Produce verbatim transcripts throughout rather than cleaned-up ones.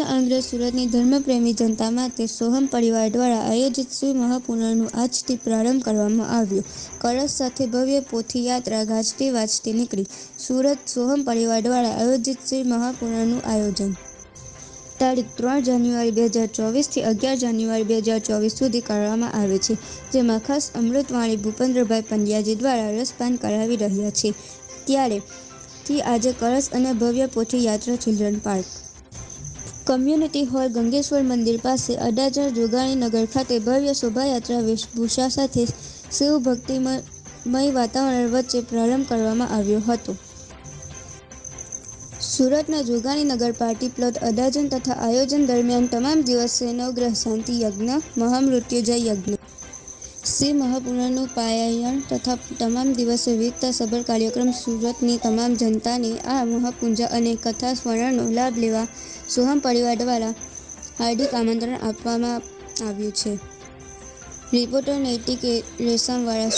સુવર્ણ અંગ્રેજ સુરતની ધર્મપ્રેમી જનતા માટે સોહમ પરિવાર દ્વારા આયોજિત શ્રી મહાપુરાણનું આજથી પ્રારંભ કરવામાં આવ્યો। કળશ સાથે ભવ્ય પોથી યાત્રા ગાજતી વાજતી નીકળી સુરત સોહમ પરિવાર દ્વારા આયોજિત શ્રી મહાપુરાણનું આયોજન તારીખ ત્રણ જાન્યુઆરી બે હજાર ચોવીસથી અગિયાર જાન્યુઆરી બે હજાર ચોવીસ સુધી કરવામાં આવે છે, જેમાં ખાસ અમૃતવાણી ભૂપેન્દ્રભાઈ પંડ્યાજી દ્વારા રસપાન કરાવી રહ્યા છે। ત્યારે થી આજે કળશ અને ભવ્ય પોથી યાત્રા children park community hall Gangeshwar મંદિર પાસે અડાજણ જોગાણીનગર ખાતે ભવ્ય શોભાયાત્રા વેશભૂષા સાથે શિવ ભક્તિમય વાતાવરણ વચ્ચે પ્રારંભ કરવામાં આવ્યો હતો। સુરતના જોગાણીનગર પાર્ટી પ્લોટ અડાજણ તથા આયોજન દરમિયાન તમામ દિવસે નવગ્રહ શાંતિ યજ્ઞ, મહામૃત્યુંજય યજ્ઞ, શ્રી મહાપુરાણનું પારાયણ તથા તમામ દિવસે વિવિધતા સભર કાર્યક્રમ સુરતની તમામ જનતાને આ મહાપૂજા અને કથા સ્મરણનો લાભ લેવા સોહમ પરિવાર દ્વારા હાર્દિક આમંત્રણ આપવામાં આવ્યું છે। રિપોર્ટર નૈતિક રેશમવાળા।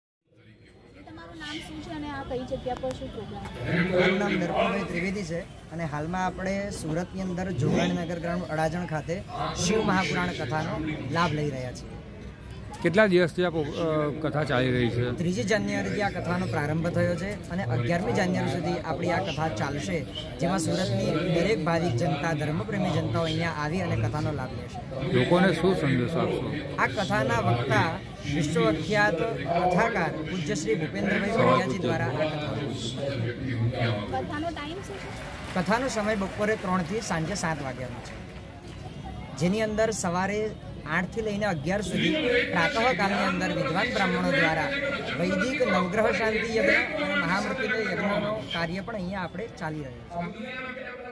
મારું નામ દર્પણભાઈ ત્રિવેદી છે અને હાલમાં આપણે સુરતની અંદર જોગાણીનગર ગ્રાઉન્ડ અડાજણ ખાતે શિવ મહાપુરાણ કથાનો લાભ લઈ રહ્યા છીએ। કેટલા દિવસથી આ કથા ચાલી રહી છે? ત્રીજી જાન્યુઆરીથી આ કથાનો પ્રારંભ થયો છે અને અગિયારમી જાન્યુઆરી સુધી આપણી આ કથા ચાલશે, જેમાં સુરતની દરેક ભાવિક જનતા, ધર્મપ્રેમી જનતાઓ અહીંયા આવી અને કથાનો લાભ લેશે। લોકોને શું સંદેશો આપશો? આ કથાના વક્તા વિશ્વવિખ્યાત કથાકાર પૂજ્ય શ્રી ભૂપેન્દ્રભાઈ પંડ્યાજી દ્વારા આ કથાનો કથાનો સમય બપોરે ત્રણથી સાંજે સાત વાગ્યાનો છે, જેની અંદર સવારે આઠથી લઈને અગિયાર સુધી પ્રાતઃકાળની અંદર વિદ્વાન બ્રાહ્મણો દ્વારા વૈદિક નવગ્રહ શાંતિ યજ્ઞ અને મહામૃત્યુંજય યજ્ઞનો કાર્ય પણ અહીંયા આપણે ચાલી રહ્યો છે।